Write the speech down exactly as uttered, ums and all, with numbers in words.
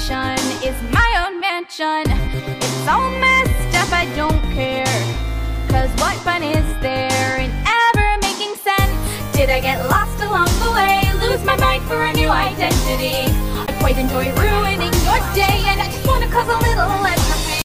mansion is my own mansion. It's all messed up, I don't care. Cause what fun is there in ever making sense? Did I get lost along the way? Lose my mind for a new identity? I quite enjoy ruining your day, and I just wanna cause a little less